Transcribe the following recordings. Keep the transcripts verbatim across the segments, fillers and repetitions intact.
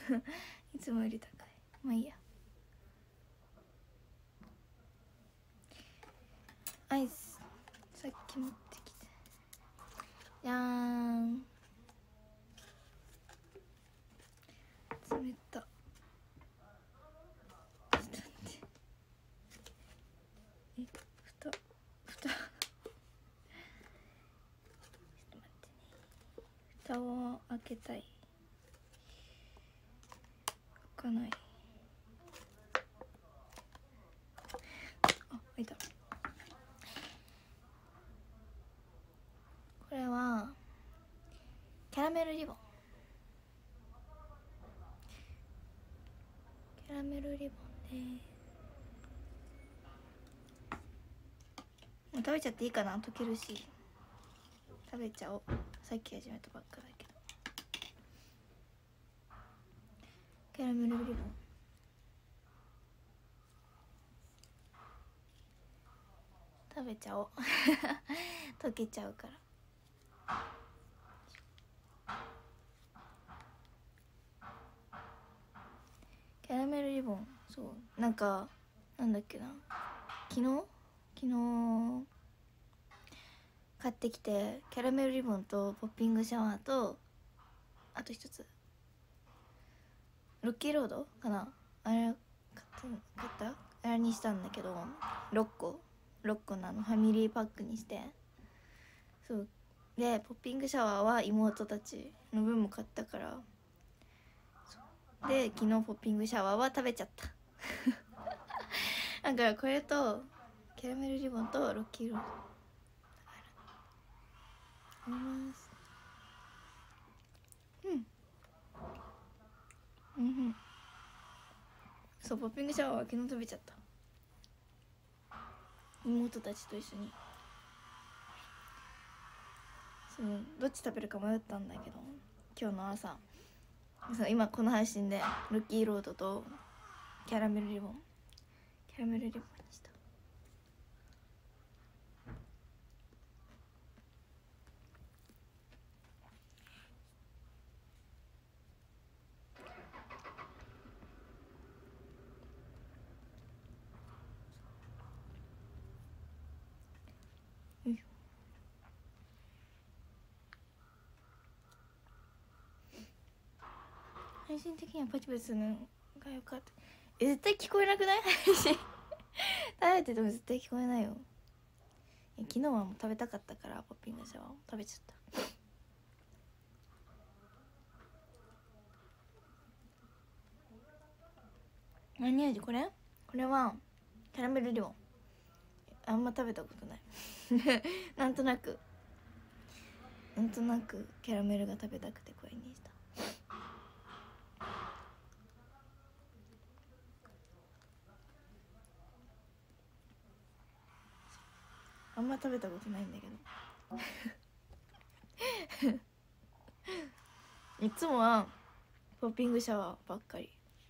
いつもより高い。まあいいや。アイスさっき持ってきて、じゃーん。冷た。ちょっと待って、え、ふたふたちょっと待ってね、蓋を開けたい。開かない。あ、開いた。これはキャラメルリボン。キャラメルリボンで、もう食べちゃっていいかな、溶けるし。食べちゃおう。さっき始めたばっかだけど。キャラメルリボン食べちゃおう。溶けちゃうから。キャラメルリボン、そうなんかなんだっけな、昨日昨日買ってきて、キャラメルリボンとポッピングシャワーと、あと一つロッキーロードかな、あれ買った買ったあれにしたんだけど、ろっころっこのあのファミリーパックにして、そうでポッピングシャワーは妹たちの分も買ったから、で昨日ポッピングシャワーは食べちゃっただからこれとキャラメルリボンとロッキーロードあります。うんうんうん。そう、ポッピングシャワーは昨日食べちゃった、妹たちと一緒に。そう、どっち食べるか迷ったんだけど、今日の朝、そう今この配信でロッキーロードとキャラメルリボンキャラメルリボンにした。よいしょ。配信的にはパチパチするのがよかった。え、絶対聞こえなくない？配信食べてても絶対聞こえないよ。昨日はもう食べたかったからポッピングシャワーを食べちゃった。何味？これこれはキャラメルリボン。あんま食べたことないなんとなくなんとなくキャラメルが食べたくてこれにした。あんま食べたことないんだけどいつもはポッピングシャワーばっかり。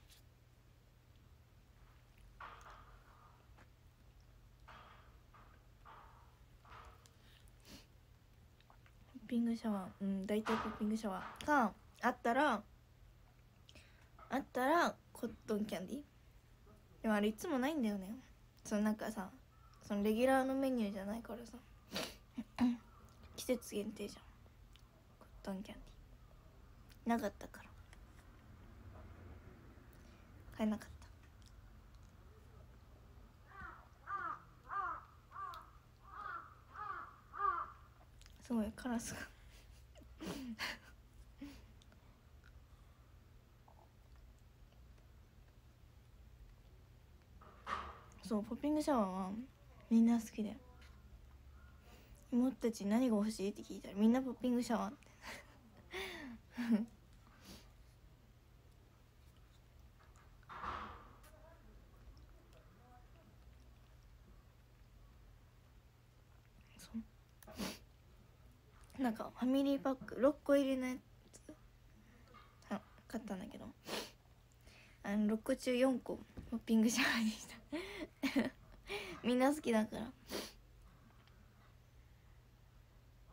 ポッピングシャワー、うん、大体ポッピングシャワーがあったらあったらコットンキャンディー。でもあれいつもないんだよね。そのなんかさ、そのレギュラーのメニューじゃないからさ季節限定じゃん、コットンキャンディーなかったから買えなかった。すごいカラスがそうポッピングシャワーはみんな好きだよ。妹たちに何が欲しいって聞いたらみんなポッピングシャワーってそうなんかファミリーパックろっこ入りのやつ買ったんだけど、あのろっこ中よんこポッピングシャワーにしたみんな好きだから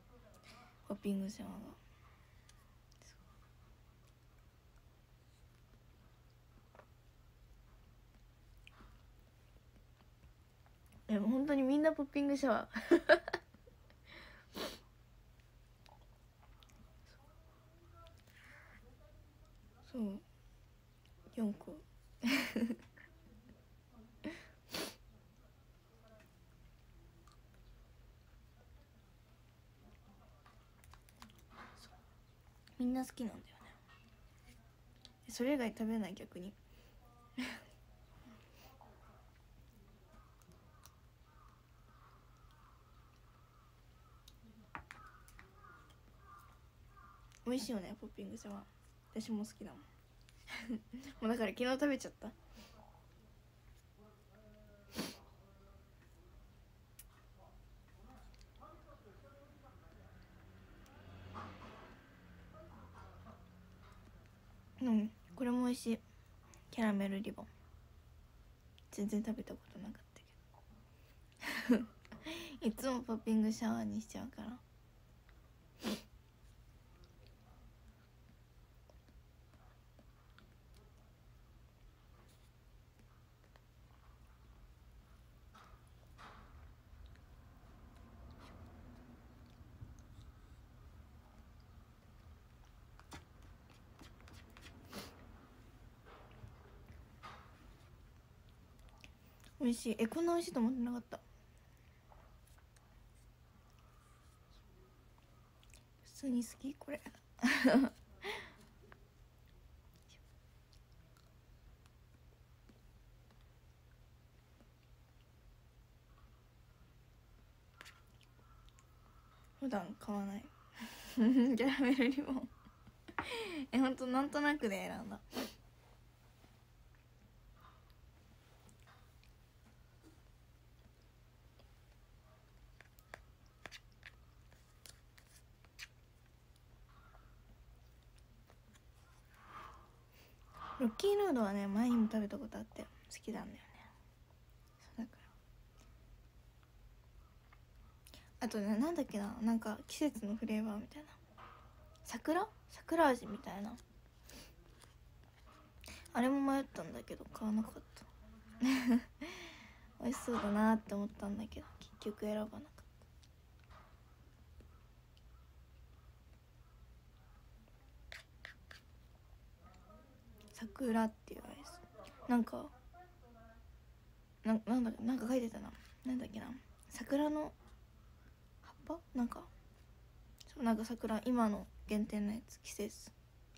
ポッピングシャワーが。 当にみんなポッピングシャワーそうよんこみんな好きなんだよね。それ以外食べない逆に美味しいよねポッピングシャワー。私も好きだもんもうだから昨日食べちゃった。うん、これも美味しい。キャラメルリボン全然食べたことなかったけどいつもポッピングシャワーにしちゃうから。美味しい。え、こんな美味しいと思ってなかった。普通に好きこれ普段買わないキャラメルリボンえ、ほんとなんとなくで選んだ。ロッキーヌードはね前にも食べたことあって好きなんだよね。そうだからあとね、なんだっけな、なんか季節のフレーバーみたいな、桜桜味みたいな、あれも迷ったんだけど買わなかった美味しそうだなって思ったんだけど結局選ばなかった。桜っていうアイスなんかななんだなんか書いてたな。なんだっけな、桜の葉っぱなんかそうなんか桜今の限定のやつ季節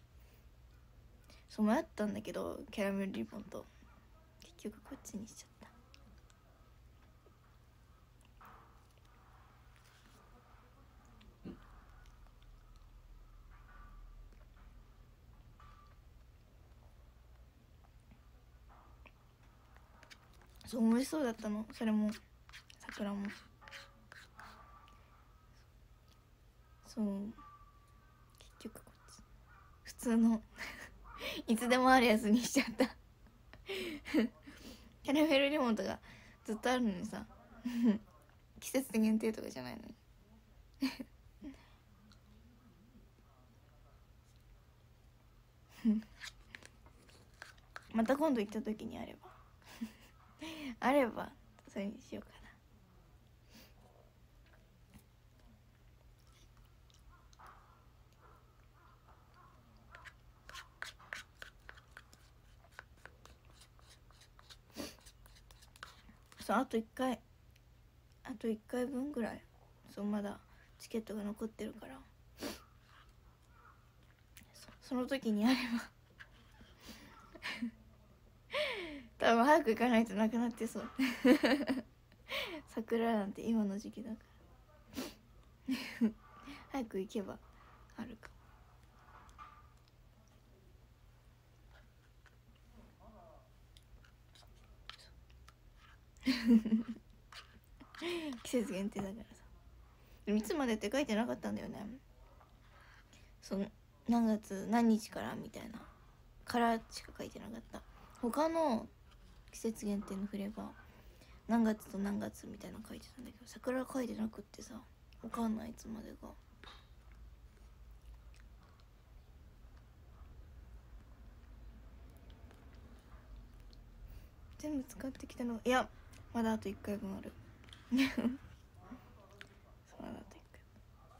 そう迷ったんだけどキャラメルリボンと結局こっちにしちゃった。そう美味しそうだったのそれも桜も。そう結局こっち普通のいつでもあるやつにしちゃったキャラメルリボンとかずっとあるのにさ季節限定とかじゃないのにまた今度行った時にあればあればそれにしようかな。そうあといっかいあといっかいぶんぐらいそうまだチケットが残ってるからそ, その時にあれば多分早く行かないとなくなってそう桜なんて今の時期だから早く行けばあるかも季節限定だからさ。でもいつまでって書いてなかったんだよね。その何月何日からみたいなからしか書いてなかった。他の季節限定のフレーバー何月と何月みたいなの書いてたんだけど桜書いてなくってさわかんないいつまでが。全部使ってきたのいやまだあといっかいぶんある。 そうだったけど、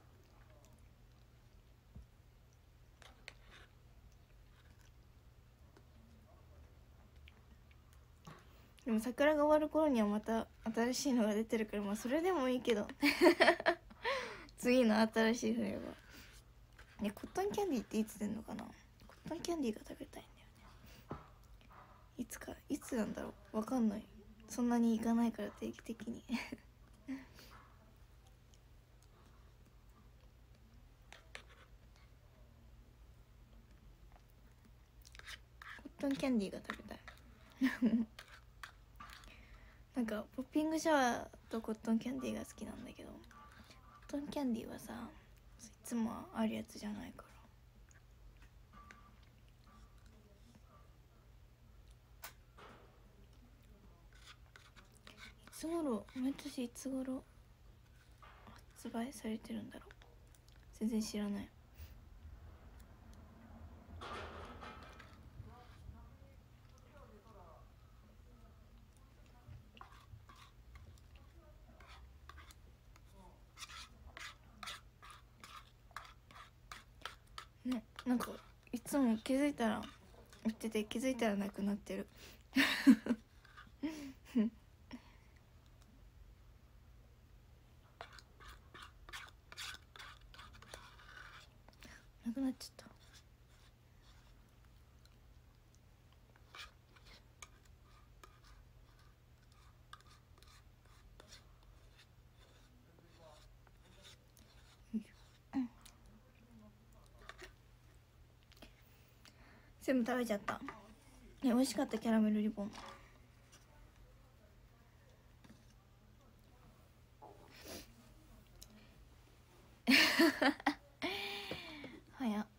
でも桜が終わる頃にはまた新しいのが出てるから、まあそれでもいいけど次の新しいフレーバー。ね、コットンキャンディーっていつ出んのかな。コットンキャンディーが食べたいんだよね。いつか、いつなんだろう、わかんない。そんなに行かないから定期的にコットンキャンディーが食べたいなんかポッピングシャワーとコットンキャンディーが好きなんだけど、コットンキャンディーはさ、いつもあるやつじゃないから。いつ頃、毎年いつ頃発売されてるんだろう、全然知らない。ね、なんかいつも気づいたら売ってて、気づいたらなくなってるなくなっちゃった。全部食べちゃった。ね、美味しかった。キャラメルリボン早っ。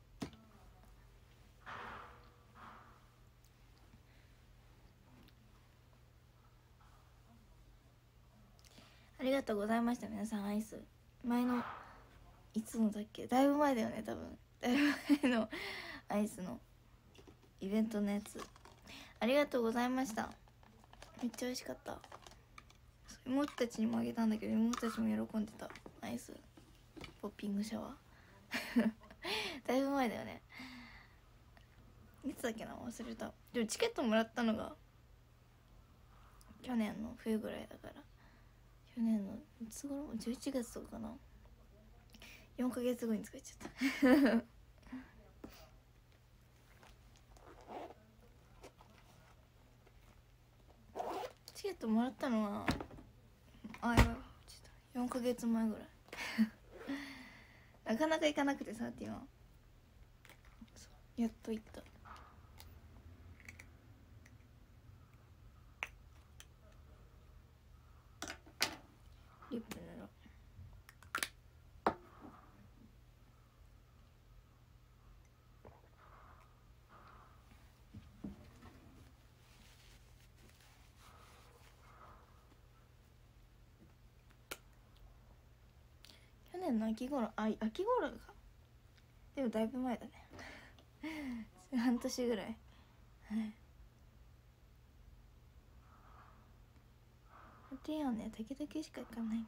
ありがとうございました、皆さん。アイス前のいつのだっけ、だいぶ前だよね、多分だいぶ前のアイスのイベントのやつ、ありがとうございました。めっちゃ美味しかった。妹たちにもあげたんだけど、妹たちも喜んでた。アイスポッピングシャワーだいぶ前だよね。いつだっけな、忘れた。でもチケットもらったのが去年の冬ぐらいだから、去年のいつ頃、じゅういちがつとかかな。よんかげつごに使っちゃったチケットもらったのはあ、やばい、よんかげつまえぐらいなかなか行かなくてさ、って今やっと行った。リップ塗ろう。去年の秋頃、あ、秋頃か。でもだいぶ前だね半年ぐらい。はい。ティアンね、時々しか行かないんだよね。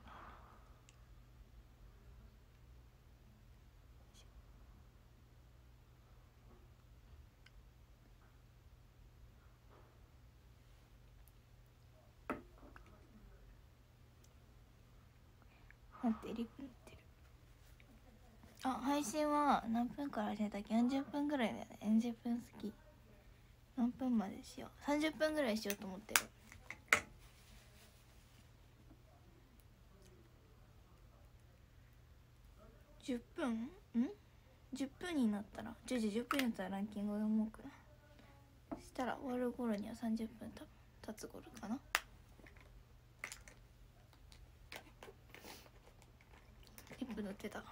待って、リップ塗ってる。あ、配信は何分から始めたっけ。よんじゅっぷんぐらいだよね。よんじゅっぷん好き。何分までしよう。さんじゅっぷんぐらいしようと思ってる。じゅっぷんんじゅっぷんになったら、じゅうじじゅっぷんになったらランキングを読もうかな。そしたら終わる頃にはさんじゅっぷん多分経つ頃かな。リップ塗ってたよ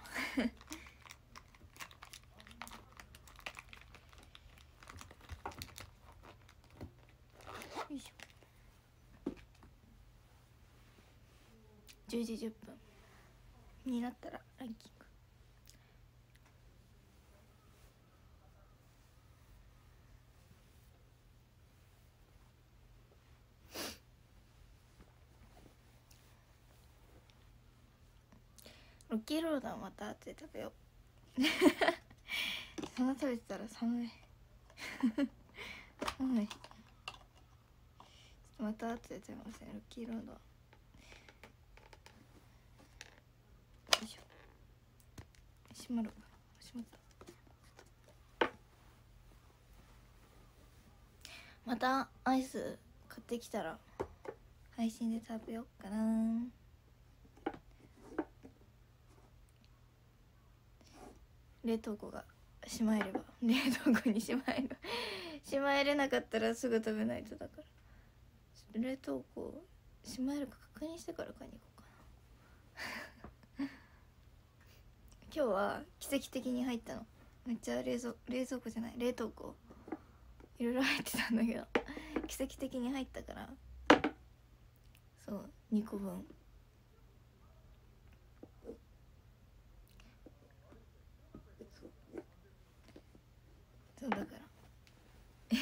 いしょ。じゅうじじゅっぷんになったらランキング。 ロッキーロードはまた後で食べようそんな食べてたら寒い寒い。ちょっとまた後で食べますね、ロッキーロードは。よいしょ、閉まるかな、閉まった。またアイス買ってきたら配信で食べようかな。冷凍庫がしまえれば、冷凍庫にしまえればしまえれなかったらすぐ食べないと。だから冷凍庫しまえるか確認してから買いに行こうかな今日は奇跡的に入ったの。めっちゃ冷蔵冷蔵庫じゃない冷凍庫いろいろ入ってたんだけど奇跡的に入ったから、そうにこぶん。そうだから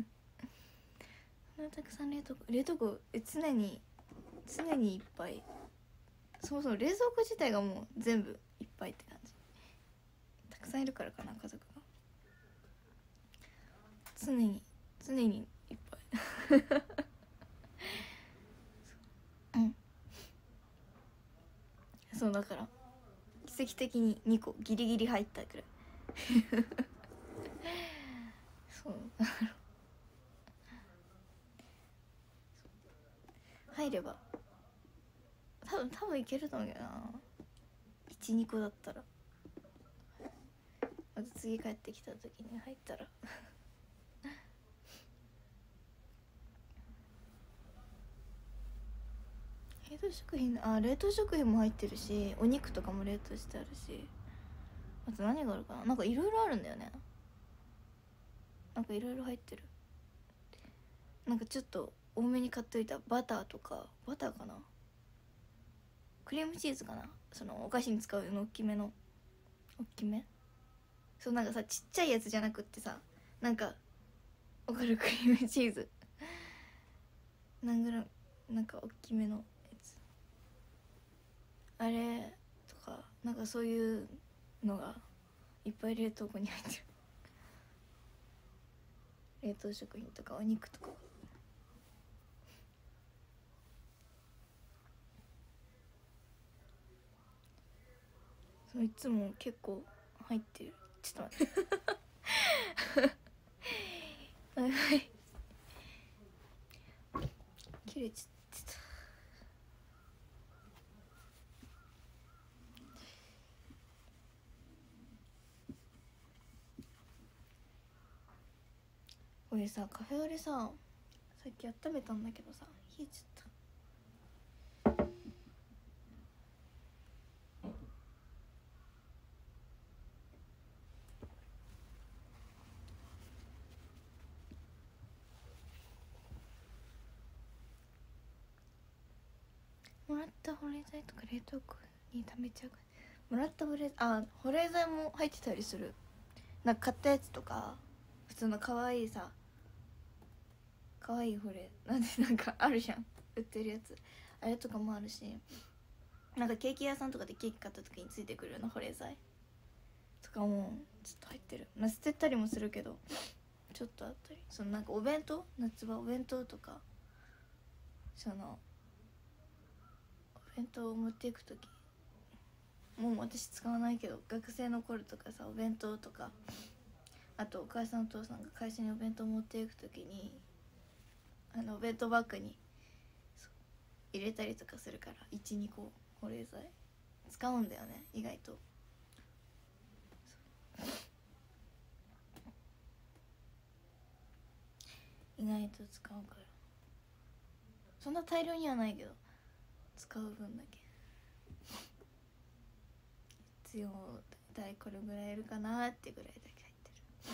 そんなたくさん冷凍庫冷凍庫え常に常にいっぱい。そもそも冷蔵庫自体がもう全部いっぱいって感じ。たくさんいるからかな、家族が。常に常にいっぱいうんそうだから奇跡的ににこギリギリ入ったくらいそう入れば多分多分いけると思うけどな、いち、にこだったら。また次帰ってきた時に入ったら冷凍食品、あ冷凍食品も入ってるし、お肉とかも冷凍してあるし、あと何があるかな、なんかいろいろあるんだよね。なんかいろいろ入ってる。なんかちょっと多めに買っといたバターとか、バターかな、クリームチーズかな、そのお菓子に使うの大きめの大きめそう、なんかさちっちゃいやつじゃなくってさ、なんかわかる、クリームチーズ何グラム、なんか大きめのやつ、あれとか、なんかそういうのがいっぱい冷凍庫に入ってる冷凍食品とかお肉とか。そういつも結構入ってる。ちょっと待ってはいはい切れちゃってた。これさ、カフェオレさ、さっき温めたんだけどさ、冷えちゃった。もらった保冷剤とか冷凍庫に溜めちゃうから。もらった保冷あ保冷剤も入ってたりする。なんか買ったやつとか、普通の可愛いさ、可愛い保冷なんで、なんかあるじゃん、売ってるやつ、あれとかもあるし、なんかケーキ屋さんとかでケーキ買った時についてくるような保冷剤とかもちょっと入ってる。まあ捨てたりもするけどちょっとあったり、そのなんかお弁当、夏場お弁当とか、そのお弁当を持っていく時、もう私使わないけど、学生の頃とかさ、お弁当とか、あとお母さんお父さんが会社にお弁当持っていく時に、あのお弁当バッグに入れたりとかするから、いち、にこ保冷剤使うんだよね、意外と。意外と使うから、そんな大量にはないけど使う分だけ必要、大体これぐらいいるかなってぐらいだけ入ってる。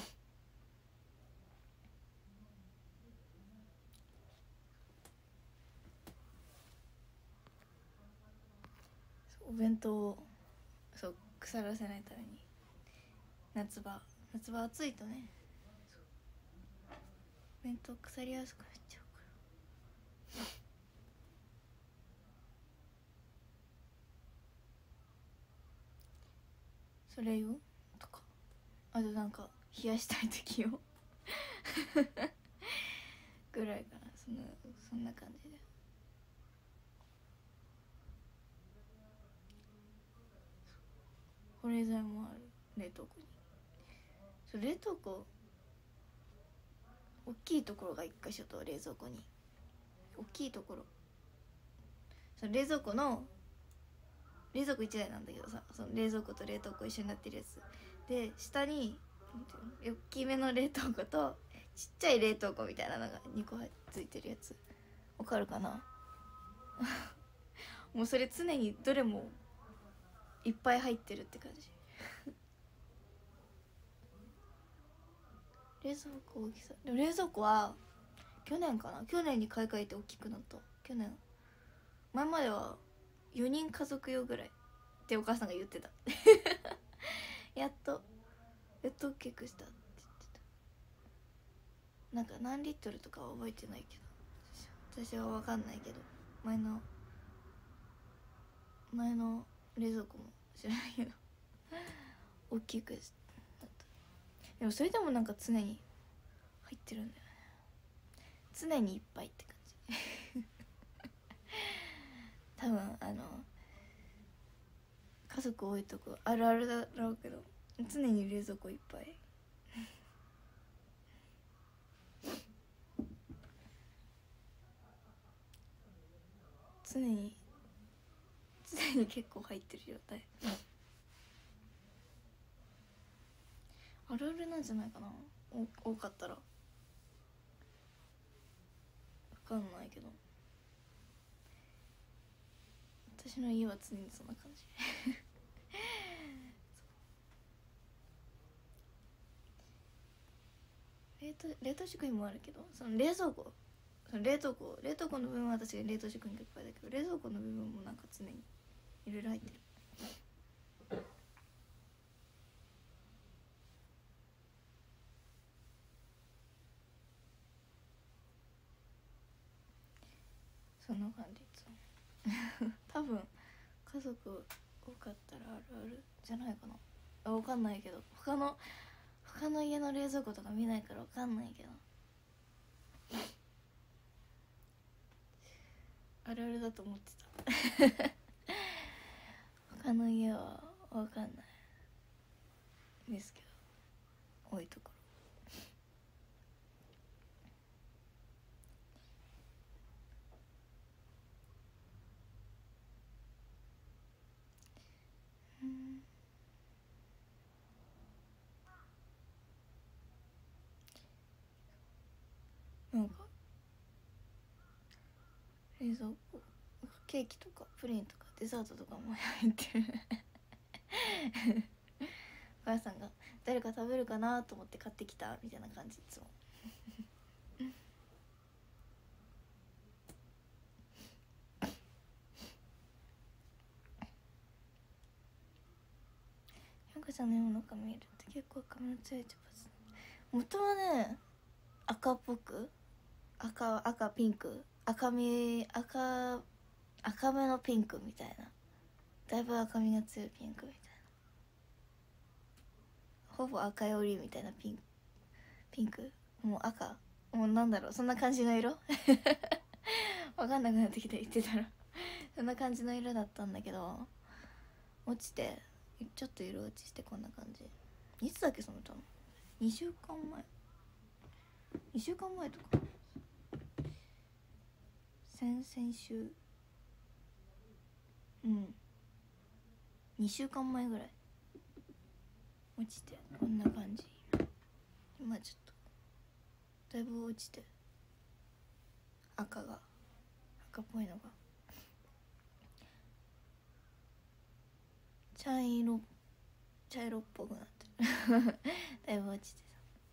お弁当をそう腐らせないために、夏場夏場暑いとね、お弁当腐りやすくなっちゃうから。 それよとか、あとなんか冷やしたい時よぐらいかな。そんなそんな感じで。保冷剤もある冷凍庫に。そう冷凍庫大きいところが一箇所と、冷蔵庫に大きいところ、その冷蔵庫の冷蔵庫いちだいなんだけどさ、その冷蔵庫と冷凍庫一緒になってるやつで、下に大きめの冷凍庫とちっちゃい冷凍庫みたいなのがにこついてるやつ、わかるかなもうそれ常にどれもいっぱい入ってるって感じ冷蔵庫大きさ、でも冷蔵庫は去年かな、去年に買い替えて大きくなった。去年、前まではよにん家族用ぐらいってお母さんが言ってたやっとやっと大きくしたって言ってた。なんか何リットルとかは覚えてないけど、私は分かんないけど、前の前の冷蔵庫も知らないけど大きくなった。でもそれでもなんか常に入ってるんだよね。常にいっぱいって感じ多分あの家族多いとこあるあるだろうけど、常に冷蔵庫いっぱい常に常に結構入ってる状態あるあるなんじゃないかな、お多かったら。分かんないけど、私の家は常にそんな感じ冷凍冷凍食品もあるけど、その冷蔵庫、その冷凍庫冷凍庫の部分は私が冷凍食品がいっぱいだけど、冷蔵庫の部分もなんか常にいろいろ入ってる。そんな感じ多分家族多かったらあるあるじゃないかな。あ、分かんないけど、他の他の家の冷蔵庫とか見ないから分かんないけどあるあるだと思ってた他の家は分かんないですけど、多いところ。なんか冷蔵庫、ケーキとかプリンとかデザートとかも入ってるお母さんが誰か食べるかなと思って買ってきたみたいな感じいつもひょんこちゃんの世の中見るって結構赤みの強い茶髪。元はね赤っぽく、赤赤ピンク赤み赤赤めのピンクみたいな、だいぶ赤みが強いピンクみたいな、ほぼ赤よりみたいなピンクピンクもう赤、もうなんだろう、そんな感じの色わかんなくなってきて言ってたらそんな感じの色だったんだけど、落ちてちょっと色落ちしてこんな感じ。いつだっけ染めたの、にしゅうかんまえにしゅうかんまえとか先々週、うんにしゅうかんまえぐらい落ちてこんな感じ。今ちょっとだいぶ落ちて赤が赤っぽいのが茶色茶色っぽくなってるだいぶ落ちて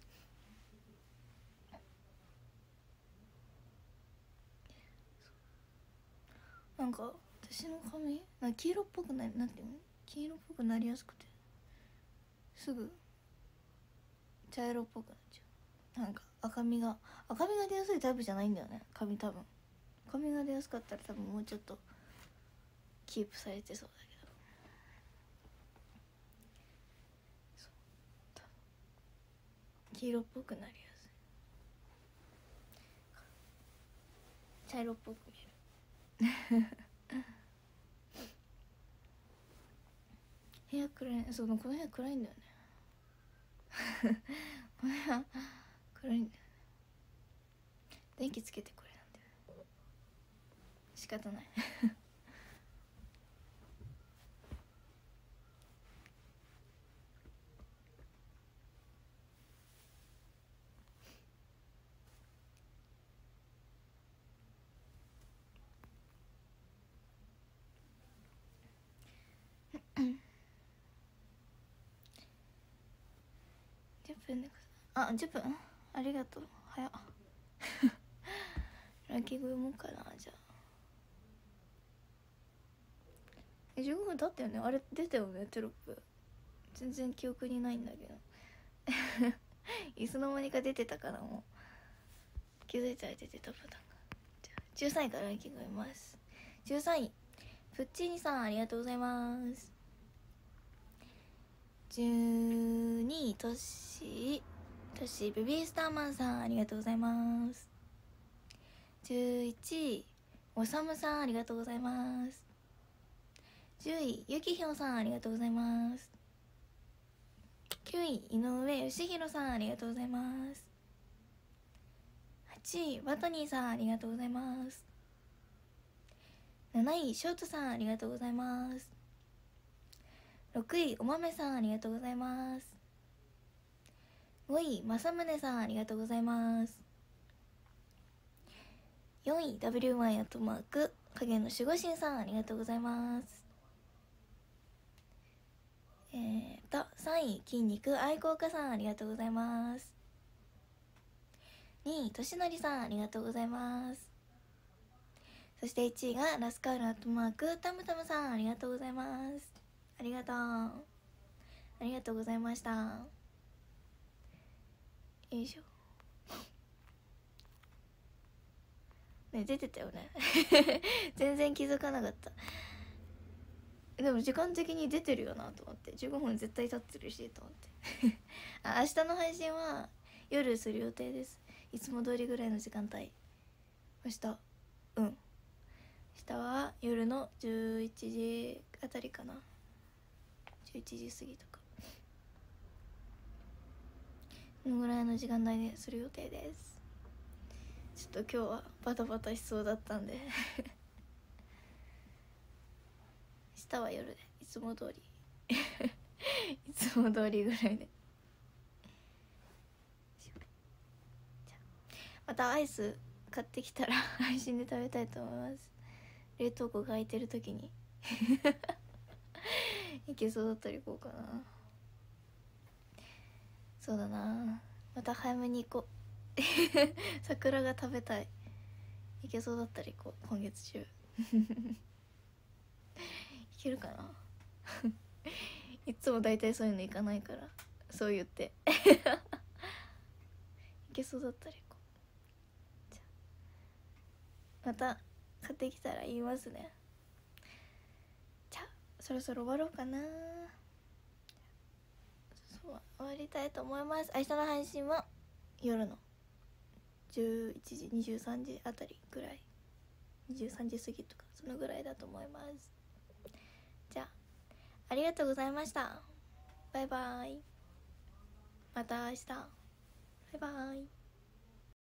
さ、なんか私の髪なんか黄色っぽくなり、なんていうの、黄色っぽくなりやすくてすぐ茶色っぽくなっちゃう。なんか赤みが赤みが出やすいタイプじゃないんだよね、髪。多分赤みが出やすかったら多分もうちょっとキープされてそうだけど、 黄色っぽくなりやすい、茶色っぽく見える部屋暗い、そう、この部屋暗いんだよねこの部屋暗いんだよね。電気つけてくれなんだよね。仕方ないじゅっぷんであじゅっぷんありがとう。早っラッキー読もうかな。じゃあえじゅうごふん経ったよね。あれ出たよねテロップ。全然記憶にないんだけどいつの間にか出てたからもう気づいたら出てたパターンが。じゃあじゅうさんいからランキング読みます。じゅうさんいプッチーニさんありがとうございます。じゅうにいトシトシベビースターマンさんありがとうございます。じゅういちいおさむさんありがとうございます。じゅういゆきひょさんありがとうございます。きゅうい井上義弘さんありがとうございます。はちいバトニーさんありがとうございます。なないショートさんありがとうございます。ろくいおまめさんありがとうございます。ごいまさむねさんありがとうございます。よんい ダブリューワン アットマーク影の守護神さんありがとうございます。えーとさんい筋肉愛好家さんありがとうございます。にいとしのりさんありがとうございます。そしていちいがラスカールアットマークタムタムさんありがとうございます。ありがとうありがとうございました。よいしょね、出てたよね全然気づかなかった。でも時間的に出てるよなと思って、じゅうごふん絶対経ってるしと思ってあ、明日の配信は夜する予定です。いつも通りぐらいの時間帯。明日うん明日は夜のじゅういちじあたりかな、じゅういちじ過ぎとかこのぐらいの時間帯でする予定です。ちょっと今日はバタバタしそうだったんで明日は夜でいつも通りいつも通りぐらいでまたアイス買ってきたら配信で食べたいと思います。冷凍庫が空いてる時にいけそうだったら行こうかな。そうだな、また早めに行こう桜が食べたい。いけそうだったら行こう今月中いけるかないつも大体そういうの行かないからそう言っていけそうだったら行こう。じゃあまた買ってきたら言いますね。じゃあそろそろ終わろうかな。そう終わりたいと思います。明日の配信は夜のじゅういちじにじゅうさんじあたりぐらい、にじゅうさんじ過ぎとかそのぐらいだと思います。じゃあありがとうございました。バイバイ。また明日。バイバイ。